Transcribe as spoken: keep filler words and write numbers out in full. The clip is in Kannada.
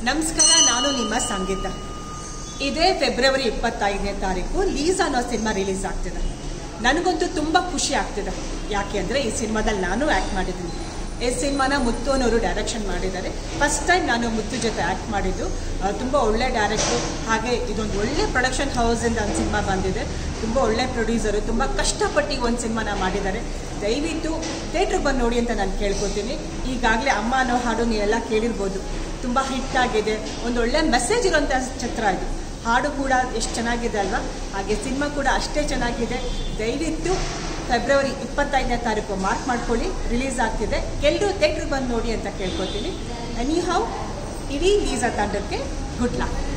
ನಮಸ್ಕಾರ, ನಾನು ನಿಮ್ಮ ಸಂಗೀತ. ಇದೇ ಫೆಬ್ರವರಿ ಇಪ್ಪತ್ತೈದನೇ ತಾರೀಕು ಲೀಸಾ ಅನ್ನೋ ಸಿನಿಮಾ ರಿಲೀಸ್ ಆಗ್ತಿದೆ. ನನಗಂತೂ ತುಂಬ ಖುಷಿ ಆಗ್ತಿದೆ. ಯಾಕೆ ಅಂದರೆ ಈ ಸಿನಿಮಾದಲ್ಲಿ ನಾನು ಆ್ಯಕ್ಟ್ ಮಾಡಿದ್ದೀನಿ. ಈ ಸಿನಿಮಾನ ಮುತ್ತು ಅನ್ನೋರು ಡೈರೆಕ್ಷನ್ ಮಾಡಿದ್ದಾರೆ. ಫಸ್ಟ್ ಟೈಮ್ ನಾನು ಮುತ್ತು ಜೊತೆ ಆ್ಯಕ್ಟ್ ಮಾಡಿದ್ದು. ತುಂಬ ಒಳ್ಳೆ ಡೈರೆಕ್ಟ್ರು, ಹಾಗೆ ಇದೊಂದು ಒಳ್ಳೆ ಪ್ರೊಡಕ್ಷನ್ ಹೌಸಿಂದ ಒಂದು ಸಿನಿಮಾ ಬಂದಿದೆ. ತುಂಬ ಒಳ್ಳೆ ಪ್ರೊಡ್ಯೂಸರು, ತುಂಬ ಕಷ್ಟಪಟ್ಟು ಒಂದು ಸಿನಿಮಾನ ಮಾಡಿದ್ದಾರೆ. ದಯವಿಟ್ಟು ಥಿಯೇಟ್ರಿಗೆ ಬಂದು ನೋಡಿ ಅಂತ ನಾನು ಕೇಳ್ಕೊತೀನಿ. ಈಗಾಗಲೇ ಅಮ್ಮ ಅನ್ನೋ ಹಾಡು ನೀವೆಲ್ಲ ಕೇಳಿರ್ಬೋದು, ತುಂಬ ಹಿಟ್ ಆಗಿದೆ. ಒಂದು ಒಳ್ಳೆ ಮೆಸೇಜ್ ಇರೋಂಥ ಚಿತ್ರ ಇದು. ಹಾಡು ಕೂಡ ಎಷ್ಟು ಚೆನ್ನಾಗಿದೆ ಅಲ್ವಾ, ಹಾಗೆ ಸಿನಿಮಾ ಕೂಡ ಅಷ್ಟೇ ಚೆನ್ನಾಗಿದೆ. ದಯವಿಟ್ಟು ಫೆಬ್ರವರಿ ಇಪ್ಪತ್ತೈದನೇ ತಾರೀಕು ಮಾರ್ಕ್ ಮಾಡ್ಕೊಳ್ಳಿ, ರಿಲೀಸ್ ಆಗ್ತಿದೆ. ಎಲ್ಲರೂ ಥಿಯೇಟ್ರಿಗೆ ಬಂದು ನೋಡಿ ಅಂತ ಕೇಳ್ಕೊತೀನಿ. ಎನಿ ಹೌ, ಇಡೀ ಲೀಸಾ ತಂಡಕ್ಕೆ ಗುಡ್ ಲಕ್.